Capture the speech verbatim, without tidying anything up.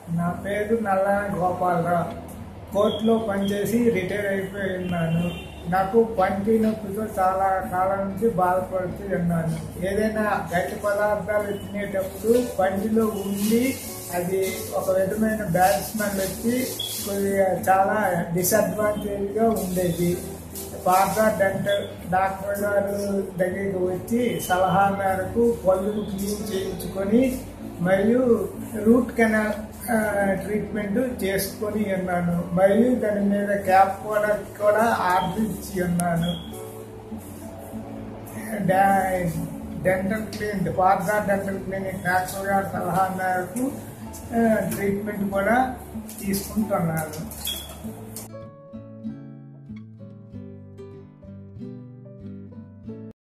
నా పేరు నల్లాని గోపాలరావు. కోర్టులో పనిచేసి రిటైర్ అయిపోయి ఉన్నాను. నాకు పంటి నొప్పితో చాలా కాలం నుంచి బాధపడుతూ ఉన్నాను. ఏదైనా గట్టి పదార్థాలు తినేటప్పుడు పంటిలో ఉండి అది ఒక విధమైన బ్యాడ్ స్మెల్ వచ్చి కొద్దిగా చాలా డిసడ్వాంటేజ్గా ఉండేది. పాత డెంటల్ డాక్టర్ గారు దగ్గరికి వచ్చి సలహా మేరకు పళ్ళు క్లీన్ చేయించుకొని మరియు రూట్ కెనాల్ ట్రీట్మెంట్ చేసుకొని ఉన్నాను. మరియు దాని మీద క్యాప్ కూడా కూడా ఆర్డర్ ఇచ్చి ఉన్నాను. డెంటల్ క్లినిక్ పాత డెంటల్ క్లినిక్ డాక్టర్ గారి సలహా మేరకు ట్రీట్మెంట్ కూడా తీసుకుంటున్నాను.